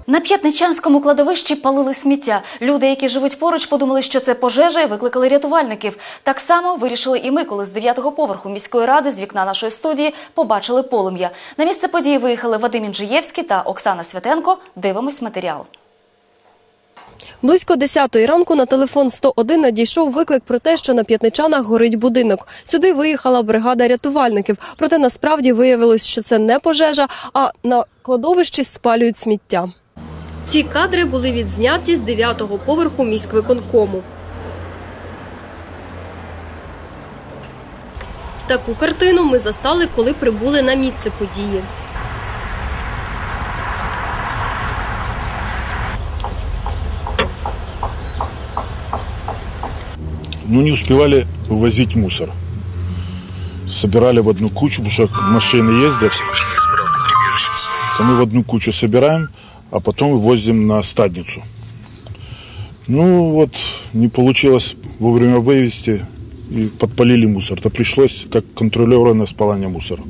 На П'ятничанському кладовищі палили сміття. Люди, які живуть поруч, подумали, що це пожежа, і викликали рятувальників. Так само вирішили і ми, коли з 9-го поверху міської ради з вікна нашої студії побачили полум'я. На місце події виїхали Вадим Інжиєвський та Оксана Святенко. Дивимось матеріал. Близько 10-ї ранку на телефон 101 надійшов виклик про те, що на П'ятничанах горить будинок. Сюди виїхала бригада рятувальників. Проте насправді виявилось, що це не пожежа, а на кладовищі спалюють сміття. Ці кадри були відзняті з 9-го поверху міськвиконкому. Таку картину ми застали, коли прибули на місце події. Не успевали вывозить мусор. Собирали в одну кучу, потому что машины ездят. То мы в одну кучу собираем, а потом вывозим на стадницу. Не получилось вовремя вывести и подпалили мусор. То пришлось как контролированное спаление мусора.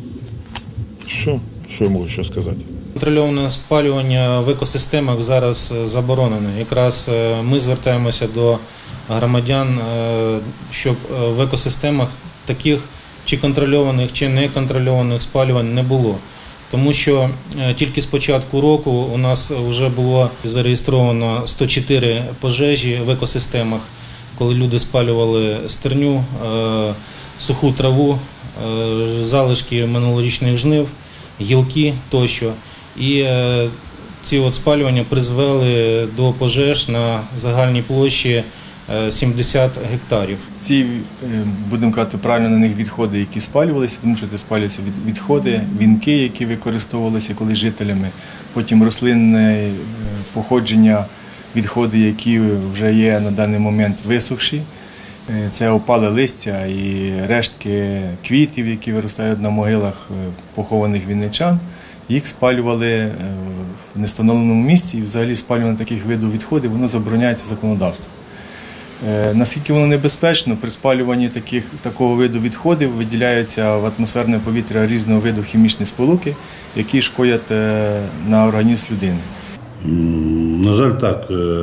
Все, что я могу еще сказать. Контрольоване спалювання в екосистемах зараз заборонено. Якраз ми звертаємося до громадян, щоб в екосистемах таких чи контрольованих, чи неконтрольованих спалювань не було. Тому що тільки з початку року у нас вже було зареєстровано 104 пожежі в екосистемах, коли люди спалювали стерню, суху траву, залишки минулорічних жнив, гілки тощо. І ці спалювання призвели до пожеж на загальній площі 70 гектарів. Ці, будемо казати правильно, на них відходи, які спалювалися, тому що це спалюються відходи, вінки, які використовувалися коли жителями, потім рослинне походження, відходи, які вже є на даний момент висохші. Це опале листя і рештки квітів, які виростають на могилах похованих вінничан. Їх спалювали в невстановленому місці, і взагалі спалювання таких видів відходів воно забороняється законодавством. Наскільки воно небезпечно, при спалюванні такого виду відходів виділяються в атмосферне повітря різного виду хімічні сполуки, які шкодять на організм людини. На жаль, так,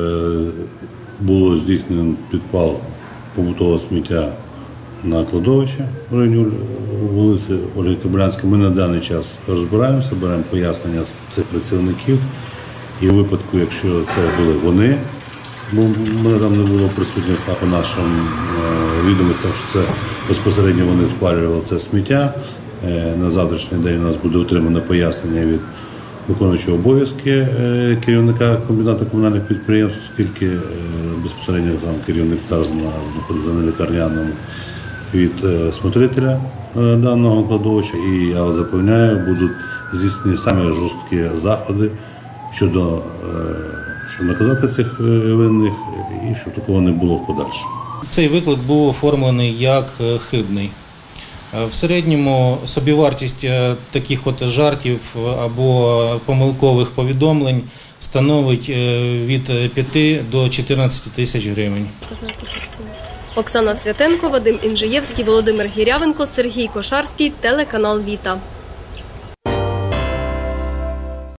було здійснено підпал побутового сміття на кладовище в районі вулиці Ольги Кобилянської. Ми на даний час розбираємося, беремо пояснення цих працівників. І у випадку, якщо це були вони, бо мене там не було присутніх, а по нашим відомостям, що це безпосередньо вони спалювали це сміття. На завтрашній день у нас буде отримано пояснення від виконуючого обов'язки керівника комбінату комунальних підприємств, оскільки безпосередньо сам керівник зараз знаходиться на лікарняному, від смотрителя даного кладовища. І я вас запевняю, будуть здійснені самі жорсткі заходи щодо щоб наказати цих винних і щоб такого не було в подальшому. Цей виклик був оформлений як хибний. В середньому собівартість таких жартів або помилкових повідомлень становить від 5 до 14 тисяч гривень. Оксана Святенко, Вадим Інжиєвський, Володимир Гірявенко, Сергій Кошарський, телеканал «Віта».